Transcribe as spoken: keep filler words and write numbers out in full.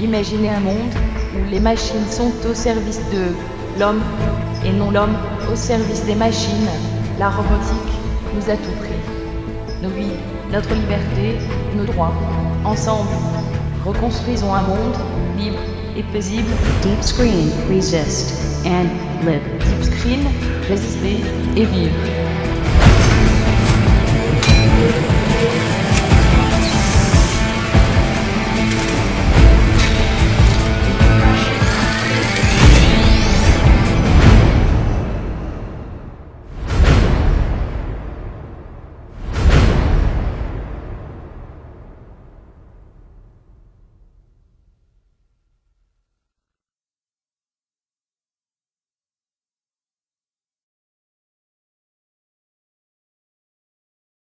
Imaginez un monde où les machines sont au service de l'homme et non l'homme au service des machines. La robotique nous a tout pris. Nos vies, notre liberté, nos droits. Ensemble, reconstruisons un monde libre et paisible. Deep Screen, resist and live. Deep Screen, résister et vivre.